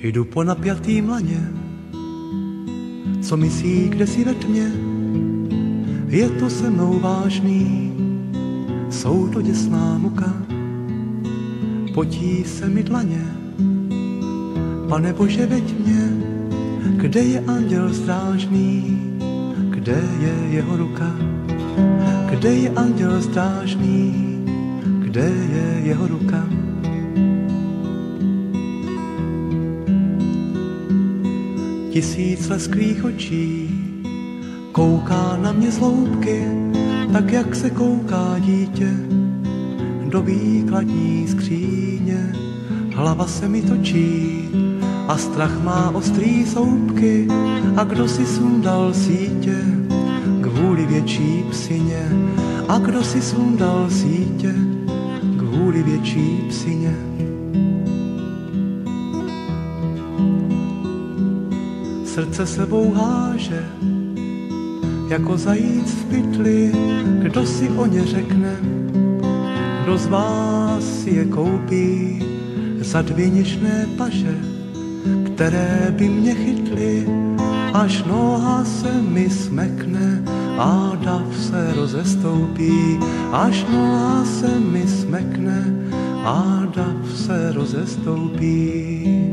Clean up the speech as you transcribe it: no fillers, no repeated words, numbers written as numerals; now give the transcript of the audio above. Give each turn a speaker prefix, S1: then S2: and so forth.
S1: Jdu po napjatý mlaně, co myslí, kde si ve tmě. Je to se mnou vážný, jsou to děsná muka. Potí se mi dlaně, Pane Bože, veď mě. Kde je anděl strážný, kde je jeho ruka? Kde je anděl strážný, kde je jeho ruka? Tisíc lesklých očí kouká na mě z hloubky, tak jak se kouká dítě do výkladní skříně. Hlava se mi točí a strach má ostrý soupky. A kdo si sundal sítě kvůli větší psině? A kdo si sundal sítě kvůli větší psině? Srdce sebou háže jako zajíc v pytli. Kdo si o ně řekne, kdo z vás si je koupí za 2 něžné paže, které by mě chytly, až noha se mi smekne a dav se rozestoupí. Až noha se mi smekne a dav se rozestoupí.